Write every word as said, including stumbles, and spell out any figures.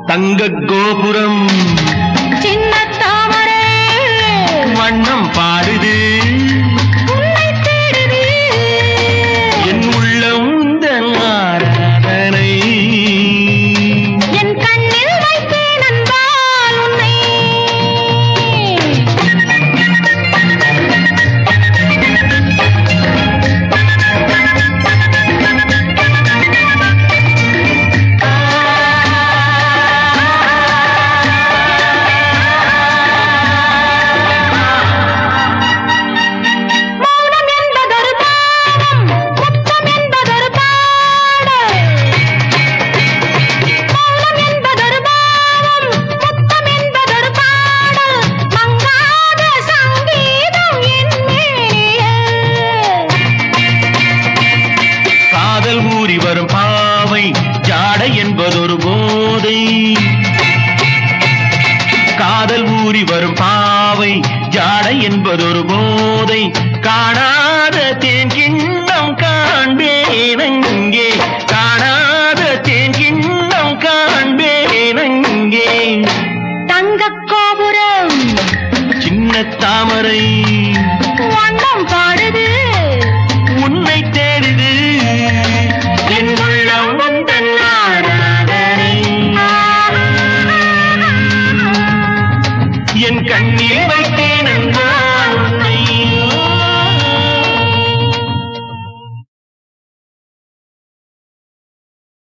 தங்க கோபுரம் சின்ன தாமரை வண்ணம் பாடுது உன்னை தேடுது என் உள்ளம் உந்தன் ஆராதனை என் கண்ணில் வைத்தேன் அன்பால் உன்னை வரும் பாவை ஜாடை என்பதொரு போதை காதல் ஊறி வரும் பாவை ஜாடை என்பதொரு போதை காணாத தேன் கிண்ணம் காண்பேனங்கே காணாத தேன் கிண்ணம் காண்பேனங்கே தங்க கோபுரம் சின்ன தாமரை